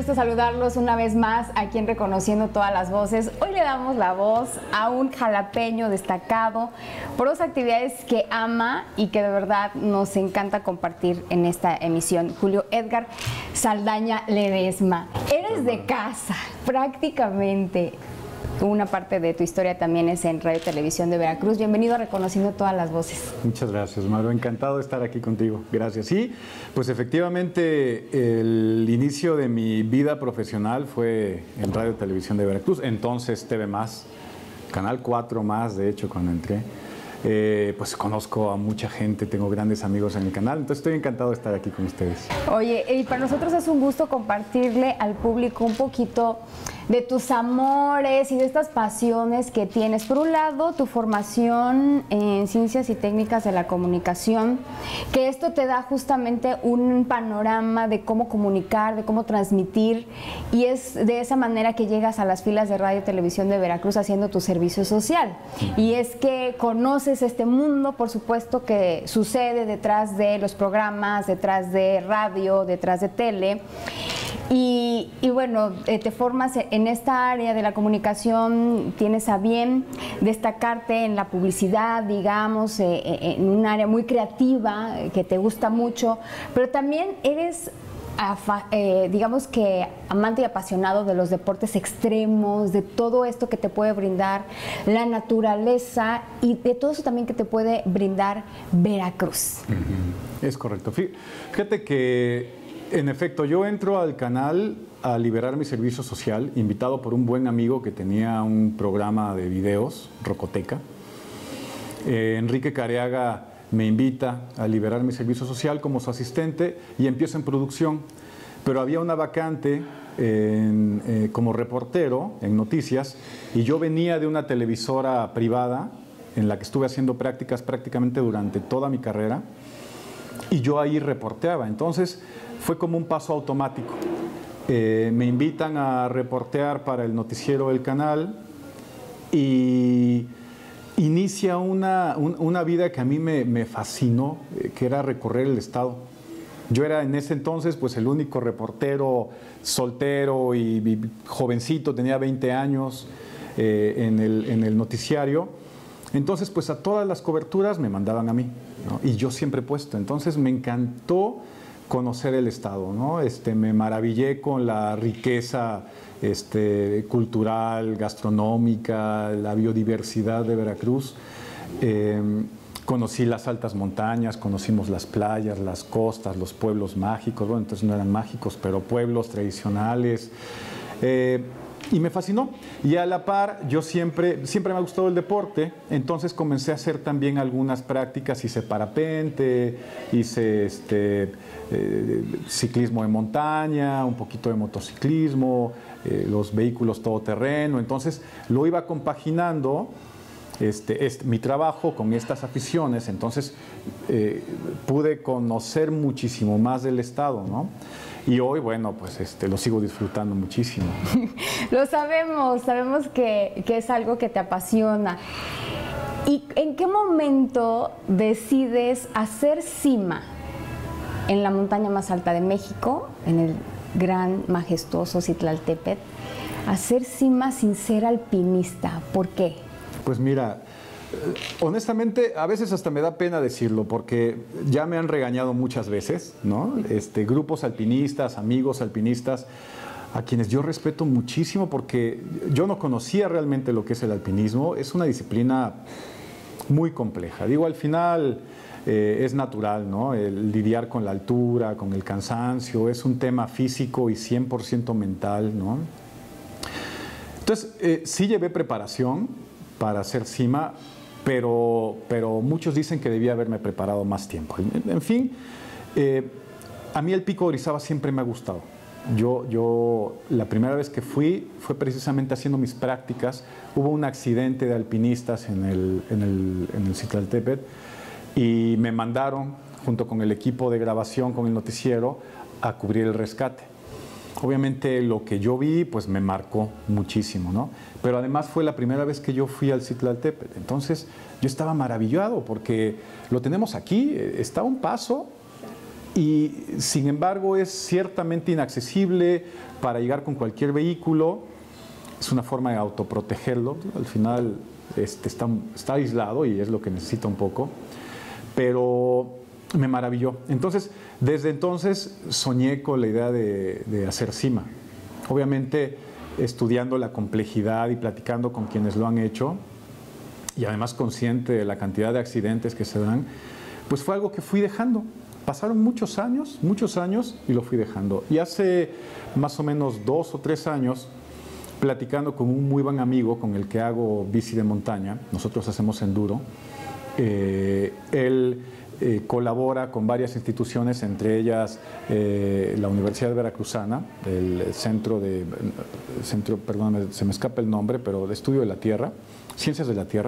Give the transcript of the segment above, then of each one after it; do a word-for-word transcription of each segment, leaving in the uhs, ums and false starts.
gusto saludarlos una vez más aquí en Reconociendo Todas las Voces. Hoy le damos la voz a un jalapeño destacado por dos actividades que ama y que de verdad nos encanta compartir en esta emisión. Julio Edgar Saldaña Ledesma, eres de casa prácticamente. Una parte de tu historia también es en Radio Televisión de Veracruz. Bienvenido a Reconociendo Todas las Voces. Muchas gracias, Maru. Encantado de estar aquí contigo. Gracias. Sí, pues efectivamente el inicio de mi vida profesional fue en Radio Televisión de Veracruz, entonces T V Más, Canal cuatro Más, de hecho, cuando entré. Eh, pues conozco a mucha gente, tengo grandes amigos en el canal, entonces estoy encantado de estar aquí con ustedes. Oye, y para nosotros es un gusto compartirle al público un poquito de tus amores y de estas pasiones que tienes. Por un lado, tu formación en Ciencias y Técnicas de la Comunicación, que esto te da justamente un panorama de cómo comunicar, de cómo transmitir, y es de esa manera que llegas a las filas de Radio Televisión de Veracruz haciendo tu servicio social. Y es que conoces este mundo, por supuesto, que sucede detrás de los programas, detrás de radio, detrás de tele. Y, y bueno, eh, te formas en esta área de la comunicación, tienes a bien destacarte en la publicidad, digamos, eh, eh, en un área muy creativa, eh, que te gusta mucho, pero también eres, afa, eh, digamos que amante y apasionado de los deportes extremos, de todo esto que te puede brindar la naturaleza y de todo eso también que te puede brindar Veracruz. Uh-huh. Es correcto. Fíjate que en efecto, yo entro al canal a liberar mi servicio social, invitado por un buen amigo que tenía un programa de videos, Rocoteca. Eh, Enrique Careaga me invita a liberar mi servicio social como su asistente y empiezo en producción. Pero había una vacante en, eh, como reportero en noticias y yo venía de una televisora privada en la que estuve haciendo prácticas prácticamente durante toda mi carrera y yo ahí reporteaba. Entonces, fue como un paso automático. Eh, me invitan a reportear para el noticiero del canal y inicia una, un, una vida que a mí me, me fascinó, eh, que era recorrer el estado. Yo era en ese entonces pues el único reportero soltero y, y jovencito, tenía veinte años eh, en, el, en el noticiario. Entonces pues a todas las coberturas me mandaban a mí, ¿no? Y yo siempre he puesto. Entonces me encantó conocer el estado, ¿no? Este, me maravillé con la riqueza este, cultural, gastronómica, la biodiversidad de Veracruz. Eh, conocí las altas montañas, conocimos las playas, las costas, los pueblos mágicos, bueno, entonces no eran mágicos, pero pueblos tradicionales. Eh, Y me fascinó. Y a la par, yo siempre, siempre me ha gustado el deporte, entonces comencé a hacer también algunas prácticas, hice parapente, hice este, eh, ciclismo de montaña, un poquito de motociclismo, eh, los vehículos todoterreno, entonces lo iba compaginando este, este, mi trabajo con estas aficiones, entonces eh, pude conocer muchísimo más del estado, ¿no? Y hoy, bueno, pues este, lo sigo disfrutando muchísimo. Lo sabemos, sabemos que, que es algo que te apasiona. ¿Y en qué momento decides hacer cima en la montaña más alta de México, en el gran, majestuoso Citlaltépetl, hacer cima sin ser alpinista? ¿Por qué? Pues mira, honestamente, a veces hasta me da pena decirlo porque ya me han regañado muchas veces, ¿no? Este, grupos alpinistas, amigos alpinistas, a quienes yo respeto muchísimo porque yo no conocía realmente lo que es el alpinismo. Es una disciplina muy compleja. Digo, al final eh, es natural, ¿no? El lidiar con la altura, con el cansancio, es un tema físico y cien por ciento mental, ¿no? Entonces, eh, sí llevé preparación para hacer cima, Pero, pero muchos dicen que debía haberme preparado más tiempo. En, en fin, eh, a mí el Pico de Orizaba siempre me ha gustado. Yo, yo, la primera vez que fui fue precisamente haciendo mis prácticas. Hubo un accidente de alpinistas en el, en el, en el Citlaltépetl y me mandaron, junto con el equipo de grabación, con el noticiero, a cubrir el rescate. Obviamente lo que yo vi pues me marcó muchísimo, ¿no? Pero además fue la primera vez que yo fui al Citlaltépetl. Entonces yo estaba maravillado porque lo tenemos aquí, está a un paso y sin embargo es ciertamente inaccesible para llegar con cualquier vehículo. Es una forma de autoprotegerlo. Al final este, está, está aislado y es lo que necesita un poco, pero me maravilló. Entonces, desde entonces soñé con la idea de, de hacer cima. Obviamente, estudiando la complejidad y platicando con quienes lo han hecho, y además consciente de la cantidad de accidentes que se dan, pues fue algo que fui dejando. Pasaron muchos años, muchos años, y lo fui dejando. Y hace más o menos dos o tres años, platicando con un muy buen amigo con el que hago bici de montaña, nosotros hacemos enduro, eh, él eh, colabora con varias instituciones, entre ellas eh, la Universidad Veracruzana, el centro de, centro, perdón, se me escapa el nombre, pero de estudio de la Tierra, Ciencias de la Tierra,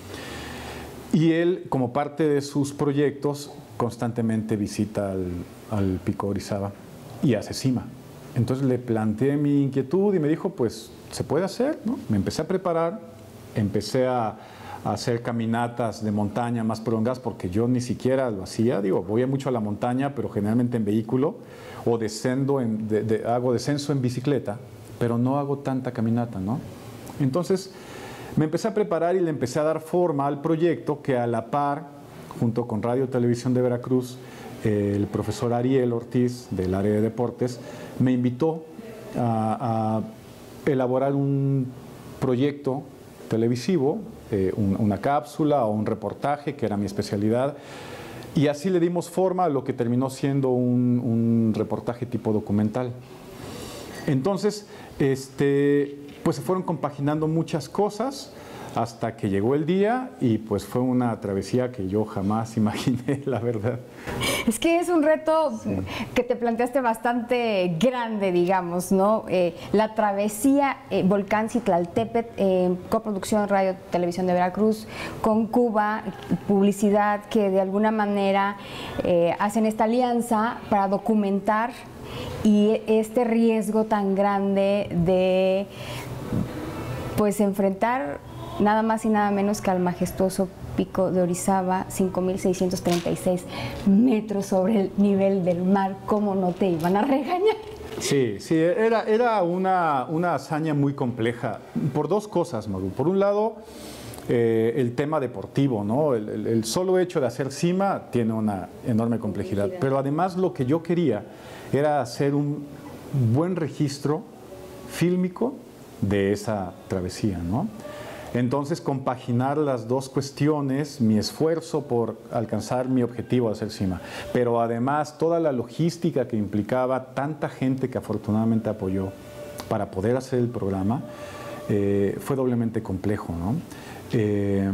y él, como parte de sus proyectos, constantemente visita al, al Pico Orizaba y hace cima. Entonces le planteé mi inquietud y me dijo, pues se puede hacer, ¿no? Me empecé a preparar, empecé a, a hacer caminatas de montaña más prolongadas, porque yo ni siquiera lo hacía. Digo, voy mucho a la montaña, pero generalmente en vehículo, o descendo en, de, de, hago descenso en bicicleta, pero no hago tanta caminata, ¿no? Entonces me empecé a preparar y le empecé a dar forma al proyecto, que a la par, junto con Radio y Televisión de Veracruz, eh, el profesor Ariel Ortiz, del área de deportes, me invitó a, a elaborar un proyecto televisivo, eh, un, una cápsula o un reportaje, que era mi especialidad, y así le dimos forma a lo que terminó siendo un, un reportaje tipo documental. Entonces, este, pues se fueron compaginando muchas cosas hasta que llegó el día, y pues fue una travesía que yo jamás imaginé, la verdad. Es que es un reto sí. que te planteaste bastante grande, digamos, ¿no? Eh, la travesía eh, Volcán Citlaltépetl, eh, coproducción Radio Televisión de Veracruz con Cuba, publicidad, que de alguna manera eh, hacen esta alianza para documentar y este riesgo tan grande de pues enfrentar nada más y nada menos que al majestuoso Pico de Orizaba, cinco mil seiscientos treinta y seis metros sobre el nivel del mar. ¿Cómo no te iban a regañar? Sí, sí, era, era una, una hazaña muy compleja, por dos cosas, Maru. Por un lado, eh, el tema deportivo, ¿no? El, el, el solo hecho de hacer cima tiene una enorme complejidad, pero además lo que yo quería era hacer un buen registro fílmico de esa travesía, ¿no? Entonces, compaginar las dos cuestiones, mi esfuerzo por alcanzar mi objetivo de hacer cima, pero además toda la logística que implicaba tanta gente que afortunadamente apoyó para poder hacer el programa, eh, fue doblemente complejo, ¿no? Eh,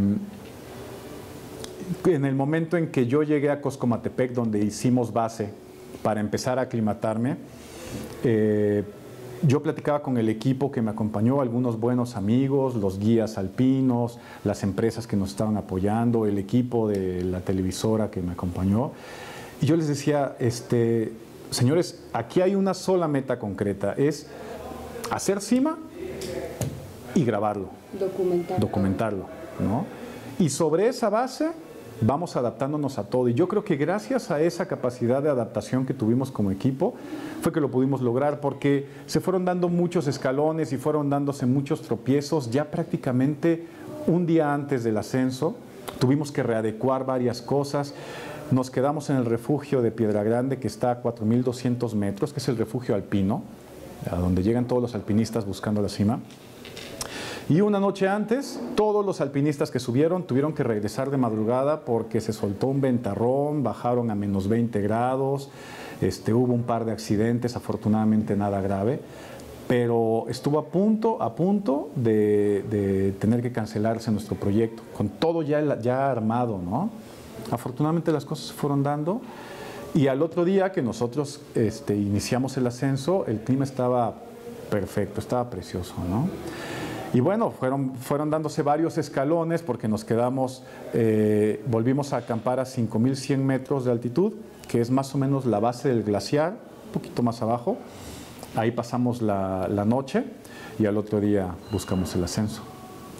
en el momento en que yo llegué a Coscomatepec, donde hicimos base para empezar a aclimatarme, eh, yo platicaba con el equipo que me acompañó, algunos buenos amigos, los guías alpinos, las empresas que nos estaban apoyando, el equipo de la televisora que me acompañó. Y yo les decía, este, señores, aquí hay una sola meta concreta, es hacer cima y grabarlo. Documentarlo. Documentarlo, ¿no? Y sobre esa base vamos adaptándonos a todo. Y yo creo que gracias a esa capacidad de adaptación que tuvimos como equipo, fue que lo pudimos lograr, porque se fueron dando muchos escalones y fueron dándose muchos tropiezos. Ya prácticamente un día antes del ascenso, tuvimos que readecuar varias cosas. Nos quedamos en el refugio de Piedra Grande, que está a cuatro mil doscientos metros, que es el refugio alpino, a donde llegan todos los alpinistas buscando la cima. Y una noche antes, todos los alpinistas que subieron tuvieron que regresar de madrugada porque se soltó un ventarrón, bajaron a menos veinte grados, este, hubo un par de accidentes, afortunadamente nada grave, pero estuvo a punto, a punto de, de tener que cancelarse nuestro proyecto, con todo ya, ya armado, ¿no? Afortunadamente las cosas se fueron dando, y al otro día que nosotros este, iniciamos el ascenso, el clima estaba perfecto, estaba precioso, ¿no? Y bueno, fueron, fueron dándose varios escalones porque nos quedamos, eh, volvimos a acampar a cinco mil cien metros de altitud, que es más o menos la base del glaciar, un poquito más abajo. Ahí pasamos la, la noche y al otro día buscamos el ascenso.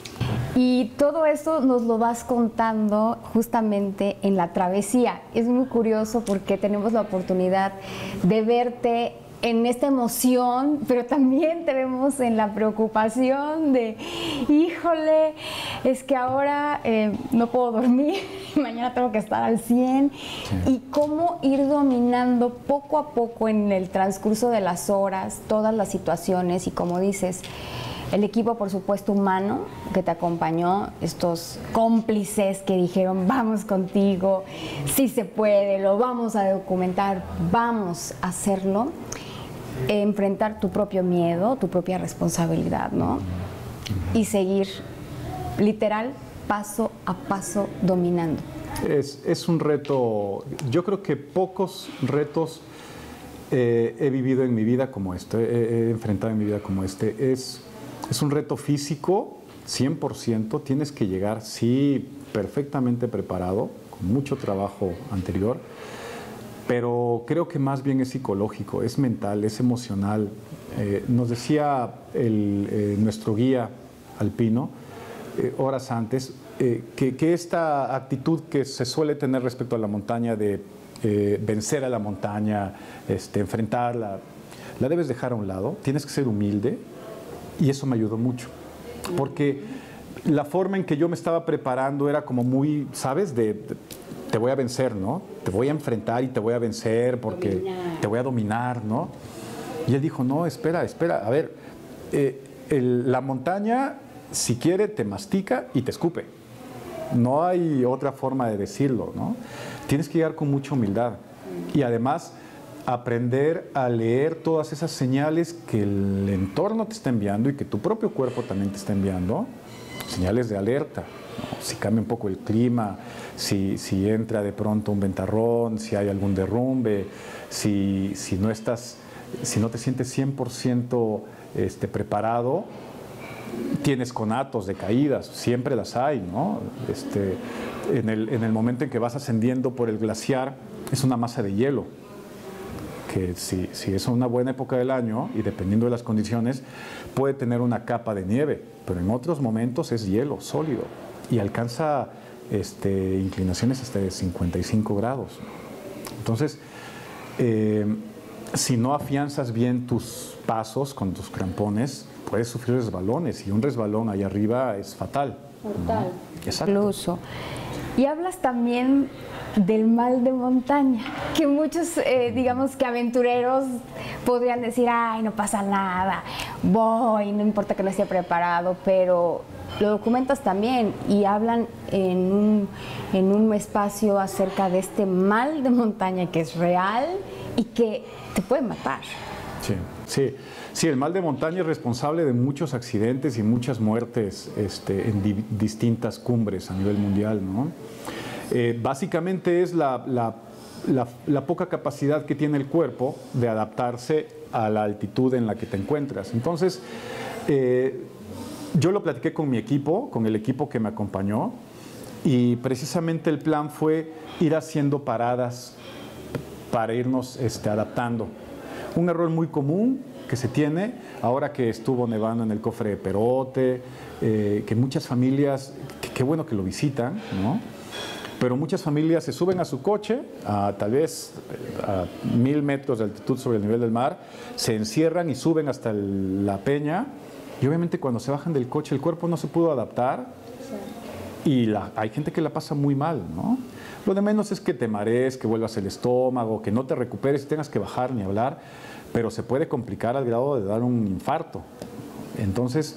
Y todo esto nos lo vas contando justamente en la travesía. Es muy curioso porque tenemos la oportunidad de verte en esta emoción, pero también te vemos en la preocupación de, híjole, es que ahora eh, no puedo dormir, mañana tengo que estar al cien, sí. Y cómo ir dominando poco a poco en el transcurso de las horas todas las situaciones y, como dices, el equipo, por supuesto, humano que te acompañó, estos cómplices que dijeron, vamos contigo, sí se puede, lo vamos a documentar, vamos a hacerlo. Enfrentar tu propio miedo, tu propia responsabilidad, ¿no? Y seguir, literal, paso a paso dominando. Es, es un reto, yo creo que pocos retos eh, he vivido en mi vida como este, he, he enfrentado en mi vida como este. Es, es un reto físico, cien por ciento, tienes que llegar, sí, perfectamente preparado, con mucho trabajo anterior, pero creo que más bien es psicológico, es mental, es emocional. Eh, nos decía el, eh, nuestro guía alpino, eh, horas antes, eh, que, que esta actitud que se suele tener respecto a la montaña de eh, vencer a la montaña, este, enfrentarla, la debes dejar a un lado, tienes que ser humilde, y eso me ayudó mucho, porque la forma en que yo me estaba preparando era como muy, ¿sabes?, de, de te voy a vencer, ¿no? Te voy a enfrentar y te voy a vencer porque dominar. Te voy a dominar, ¿no? Y él dijo, no, espera, espera, a ver, eh, el, la montaña, si quiere, te mastica y te escupe. No hay otra forma de decirlo, ¿no? Tienes que llegar con mucha humildad y además aprender a leer todas esas señales que el entorno te está enviando y que tu propio cuerpo también te está enviando, señales de alerta. Si cambia un poco el clima, si, si entra de pronto un ventarrón, si hay algún derrumbe, si, si, no, estás, si no te sientes cien por ciento este, preparado, tienes conatos de caídas, siempre las hay, ¿no? Este, en, el, en el momento en que vas ascendiendo por el glaciar, es una masa de hielo, que si, si es una buena época del año y dependiendo de las condiciones, puede tener una capa de nieve, pero en otros momentos es hielo sólido. Y alcanza este, inclinaciones hasta de cincuenta y cinco grados. Entonces, eh, si no afianzas bien tus pasos con tus crampones, puedes sufrir resbalones y un resbalón ahí arriba es fatal. Fatal. ¿No? Exacto. Incluso. Y hablas también del mal de montaña, que muchos, eh, digamos que aventureros podrían decir, ay, no pasa nada, voy, no importa que no esté preparado, pero lo documentas también y hablan en un, en un espacio acerca de este mal de montaña que es real y que te puede matar. Sí, sí, sí, el mal de montaña es responsable de muchos accidentes y muchas muertes este, en di distintas cumbres a nivel mundial, ¿no? Eh, básicamente es la, la, la, la poca capacidad que tiene el cuerpo de adaptarse a la altitud en la que te encuentras. Entonces, eh, yo lo platiqué con mi equipo, con el equipo que me acompañó, y precisamente el plan fue ir haciendo paradas para irnos este, adaptando. Un error muy común que se tiene ahora que estuvo nevando en el Cofre de Perote, eh, que muchas familias, qué bueno que lo visitan, ¿no? Pero muchas familias se suben a su coche, a tal vez a mil metros de altitud sobre el nivel del mar, se encierran y suben hasta el, la peña, y obviamente cuando se bajan del coche el cuerpo no se pudo adaptar, sí. Y la, hay gente que la pasa muy mal, ¿no? Lo de menos es que te marees, que vuelvas el estómago, que no te recuperes y tengas que bajar ni hablar, pero se puede complicar al grado de dar un infarto. Entonces,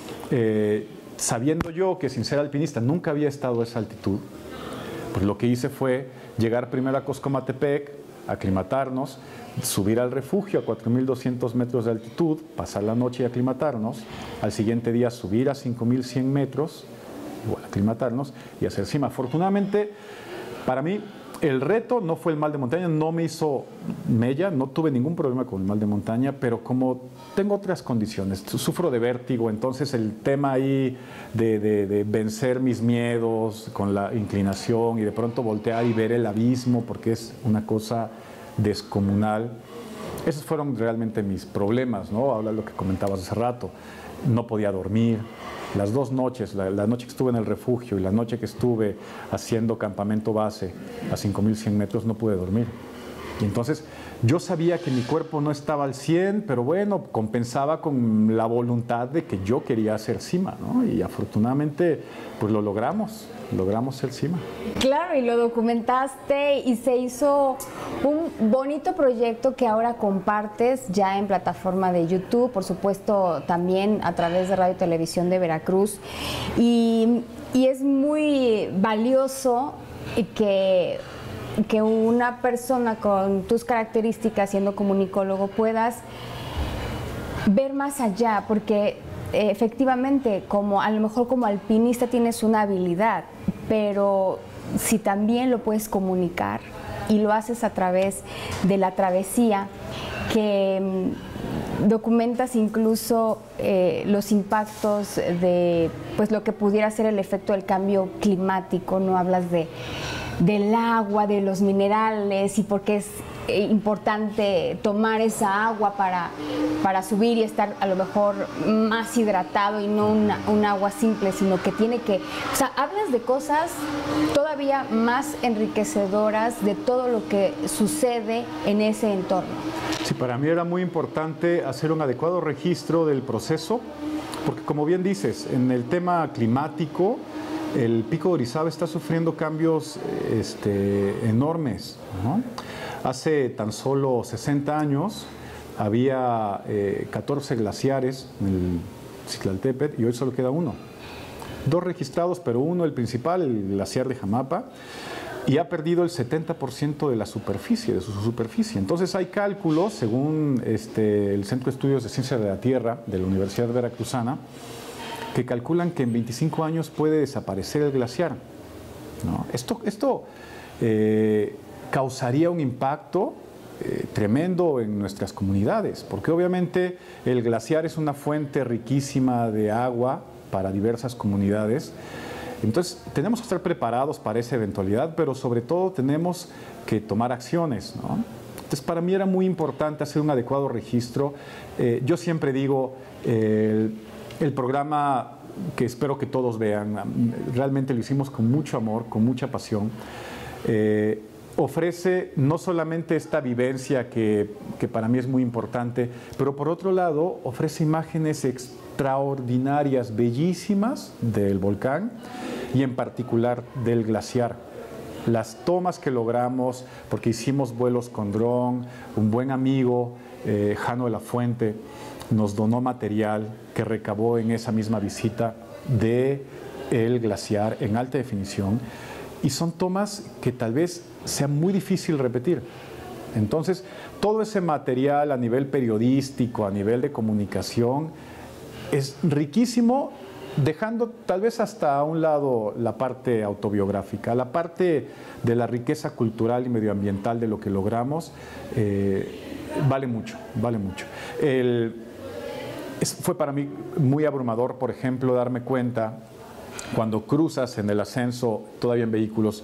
eh, sabiendo yo que sin ser alpinista nunca había estado a esa altitud, pues lo que hice fue llegar primero a Coscomatepec, aclimatarnos, subir al refugio a cuatro mil doscientos metros de altitud, pasar la noche y aclimatarnos, al siguiente día subir a cinco mil cien metros, igual aclimatarnos y hacer cima. Afortunadamente, para mí, el reto no fue el mal de montaña, no me hizo mella, no tuve ningún problema con el mal de montaña, pero como tengo otras condiciones, sufro de vértigo, entonces el tema ahí de, de, de vencer mis miedos con la inclinación y de pronto voltear y ver el abismo, porque es una cosa descomunal, esos fueron realmente mis problemas, ¿no? Habla de lo que comentabas hace rato, no podía dormir, las dos noches, la, la noche que estuve en el refugio y la noche que estuve haciendo campamento base a cinco mil cien metros, no pude dormir. Y entonces yo sabía que mi cuerpo no estaba al cien, pero bueno, compensaba con la voluntad de que yo quería hacer cima, ¿no? Y afortunadamente, pues lo logramos, logramos ser cima. Claro, y lo documentaste y se hizo un bonito proyecto que ahora compartes ya en plataforma de YouTube, por supuesto también a través de Radio y Televisión de Veracruz. Y, y es muy valioso que... que una persona con tus características, siendo comunicólogo, puedas ver más allá, porque eh, efectivamente, como a lo mejor como alpinista tienes una habilidad, pero si también lo puedes comunicar y lo haces a través de la travesía, que mm, documentas incluso eh, los impactos de pues lo que pudiera ser el efecto del cambio climático, no hablas de del agua, de los minerales y por qué es importante tomar esa agua para, para subir y estar a lo mejor más hidratado y no una, un agua simple, sino que tiene que... O sea, hablas de cosas todavía más enriquecedoras de todo lo que sucede en ese entorno. Sí, para mí era muy importante hacer un adecuado registro del proceso, porque como bien dices, en el tema climático, el Pico de Orizaba está sufriendo cambios este, enormes, ¿no? Hace tan solo sesenta años había eh, catorce glaciares en el Citlaltépetl y hoy solo queda uno. Dos registrados, pero uno, el principal, el glaciar de Jamapa, y ha perdido el setenta por ciento de la superficie, de su superficie. Entonces hay cálculos, según este, el Centro de Estudios de Ciencia de la Tierra de la Universidad Veracruzana, que calculan que en veinticinco años puede desaparecer el glaciar, ¿no? Esto, esto eh, causaría un impacto eh, tremendo en nuestras comunidades, porque obviamente el glaciar es una fuente riquísima de agua para diversas comunidades. Entonces tenemos que estar preparados para esa eventualidad, pero sobre todo tenemos que tomar acciones, ¿no? Entonces para mí era muy importante hacer un adecuado registro. Eh, yo siempre digo, eh, el, el programa que espero que todos vean, realmente lo hicimos con mucho amor, con mucha pasión, eh, ofrece no solamente esta vivencia que, que para mí es muy importante, pero por otro lado ofrece imágenes extraordinarias, bellísimas del volcán y en particular del glaciar. Las tomas que logramos, porque hicimos vuelos con dron, un buen amigo, eh, Jano de la Fuente, nos donó material que recabó en esa misma visita de el glaciar en alta definición, y son tomas que tal vez sea muy difícil repetir. Entonces, todo ese material a nivel periodístico, a nivel de comunicación, es riquísimo, dejando tal vez hasta a un lado la parte autobiográfica, la parte de la riqueza cultural y medioambiental de lo que logramos, eh, vale mucho, vale mucho. El, es, fue para mí muy abrumador, por ejemplo, darme cuenta cuando cruzas en el ascenso, todavía en vehículos,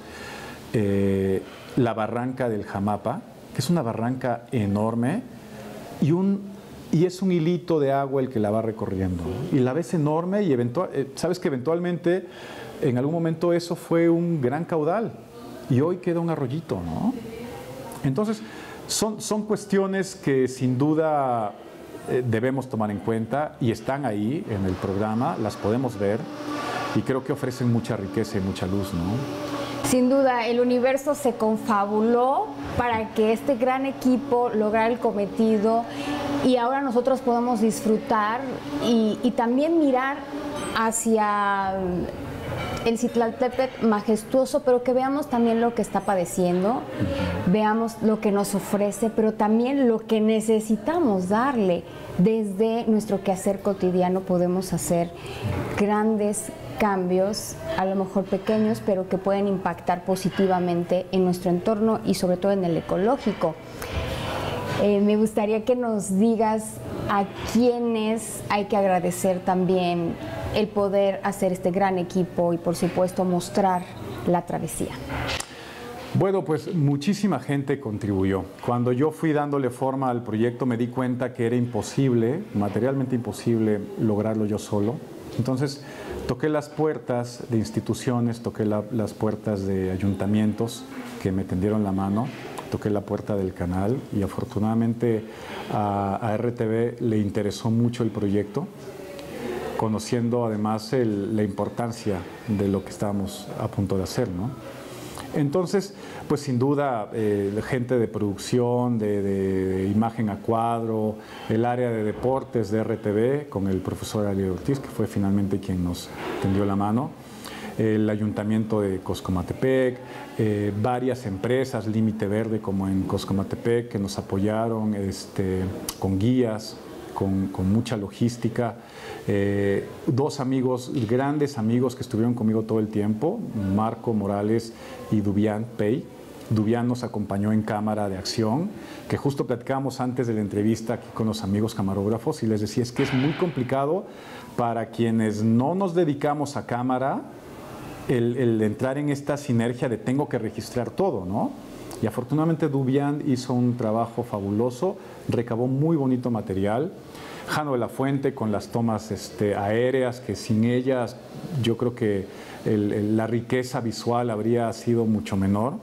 eh, la barranca del Jamapa, que es una barranca enorme, y, un, y es un hilito de agua el que la va recorriendo, ¿no? Y la ves enorme y eventual, eh, sabes que eventualmente, en algún momento eso fue un gran caudal, y hoy queda un arroyito, ¿no? Entonces, son, son cuestiones que sin duda eh, debemos tomar en cuenta, y están ahí en el programa, las podemos ver, y creo que ofrecen mucha riqueza y mucha luz, ¿no? Sin duda, el universo se confabuló para que este gran equipo lograra el cometido, y ahora nosotros podemos disfrutar y, y también mirar hacia el Citlaltépetl majestuoso, pero que veamos también lo que está padeciendo, uh-huh. Veamos lo que nos ofrece, pero también lo que necesitamos darle. Desde nuestro quehacer cotidiano podemos hacer grandes cambios, a lo mejor pequeños, pero que pueden impactar positivamente en nuestro entorno y sobre todo en el ecológico. Eh, me gustaría que nos digas a quiénes hay que agradecer también el poder hacer este gran equipo y por supuesto mostrar la travesía. Bueno, pues muchísima gente contribuyó. Cuando yo fui dándole forma al proyecto me di cuenta que era imposible, materialmente imposible, lograrlo yo solo. Entonces, toqué las puertas de instituciones, toqué la, las puertas de ayuntamientos que me tendieron la mano, toqué la puerta del canal y afortunadamente a, a R T V le interesó mucho el proyecto, conociendo además el, la importancia de lo que estábamos a punto de hacer, ¿no? Entonces, pues sin duda, eh, gente de producción, de, de imagen a cuadro, el área de deportes de R T V, con el profesor Ali Ortiz, que fue finalmente quien nos tendió la mano, el ayuntamiento de Coscomatepec, eh, varias empresas, Límite Verde como en Coscomatepec, que nos apoyaron este, con guías, con, con mucha logística. Eh, dos amigos, grandes amigos que estuvieron conmigo todo el tiempo, Marco Morales y Dubián Pei. Dubián nos acompañó en cámara de acción, que justo platicábamos antes de la entrevista aquí con los amigos camarógrafos y les decía, es que es muy complicado para quienes no nos dedicamos a cámara el, el entrar en esta sinergia de tengo que registrar todo, ¿no? Y afortunadamente Dubián hizo un trabajo fabuloso, recabó muy bonito material. Jano de la Fuente con las tomas este, aéreas, que sin ellas yo creo que el, el, la riqueza visual habría sido mucho menor.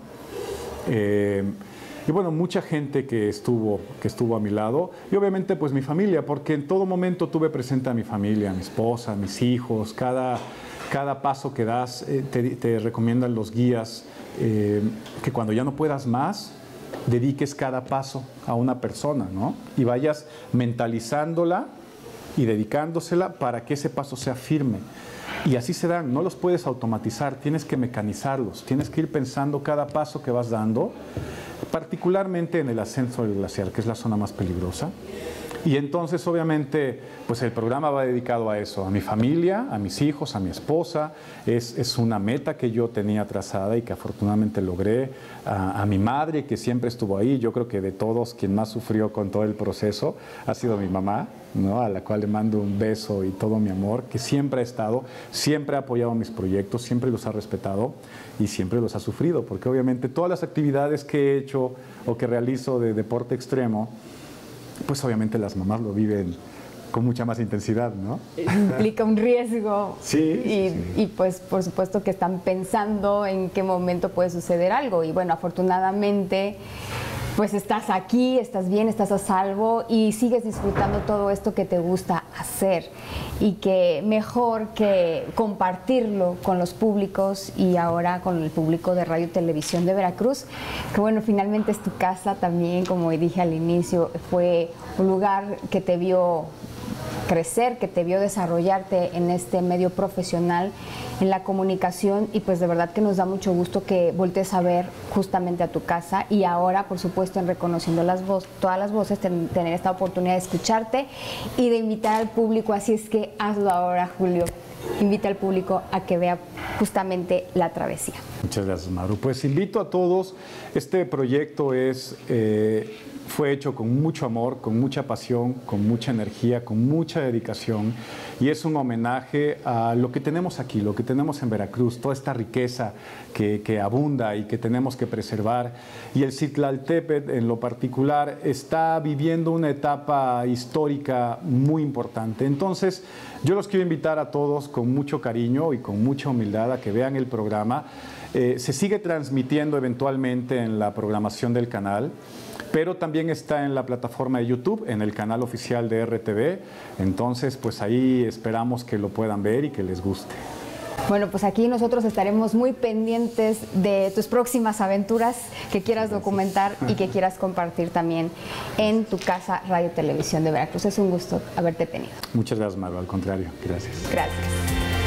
Eh, y bueno, mucha gente que estuvo, que estuvo a mi lado y obviamente pues mi familia, porque en todo momento tuve presente a mi familia, a mi esposa, a mis hijos, cada, cada paso que das eh, te, te recomiendan los guías eh, que cuando ya no puedas más, dediques cada paso a una persona, ¿no? Y vayas mentalizándola y dedicándosela para que ese paso sea firme. Y así se dan, no los puedes automatizar, tienes que mecanizarlos, tienes que ir pensando cada paso que vas dando, particularmente en el ascenso del glaciar, que es la zona más peligrosa. Y entonces, obviamente, pues el programa va dedicado a eso, a mi familia, a mis hijos, a mi esposa. Es, es una meta que yo tenía trazada y que afortunadamente logré. A, a mi madre, que siempre estuvo ahí. Yo creo que de todos, quien más sufrió con todo el proceso ha sido mi mamá, ¿no? A la cual le mando un beso y todo mi amor, que siempre ha estado, siempre ha apoyado mis proyectos, siempre los ha respetado y siempre los ha sufrido, porque obviamente todas las actividades que he hecho o que realizo de deporte extremo, pues obviamente las mamás lo viven con mucha más intensidad, ¿no? Implica un riesgo. Sí, y, sí. y pues por supuesto que están pensando en qué momento puede suceder algo. Y bueno, afortunadamente pues estás aquí, estás bien, estás a salvo y sigues disfrutando todo esto que te gusta hacer. Y que mejor que compartirlo con los públicos y ahora con el público de Radio y Televisión de Veracruz, que bueno, finalmente es tu casa también, como dije al inicio, fue un lugar que te vio crecer, que te vio desarrollarte en este medio profesional, en la comunicación, y pues de verdad que nos da mucho gusto que voltees a ver justamente a tu casa y ahora, por supuesto, en reconociendo las voces, todas las voces, ten, tener esta oportunidad de escucharte y de invitar al público, así es que hazlo ahora, Julio. Invita al público a que vea justamente La Travesía. Muchas gracias, Maru. Pues invito a todos. Este proyecto es, eh, fue hecho con mucho amor, con mucha pasión, con mucha energía, con mucha dedicación y es un homenaje a lo que tenemos aquí, lo que tenemos en Veracruz, toda esta riqueza que, que abunda y que tenemos que preservar. Y el Citlaltépetl en lo particular está viviendo una etapa histórica muy importante. Entonces, yo los quiero invitar a todos con mucho cariño y con mucha humildad a que vean el programa. Eh, se sigue transmitiendo eventualmente en la programación del canal, pero también está en la plataforma de YouTube, en el canal oficial de R T V. Entonces, pues ahí esperamos que lo puedan ver y que les guste. Bueno, pues aquí nosotros estaremos muy pendientes de tus próximas aventuras que quieras documentar y que quieras compartir también en tu casa Radio Televisión de Veracruz. Es un gusto haberte tenido. Muchas gracias, Maru. Al contrario, gracias. Gracias.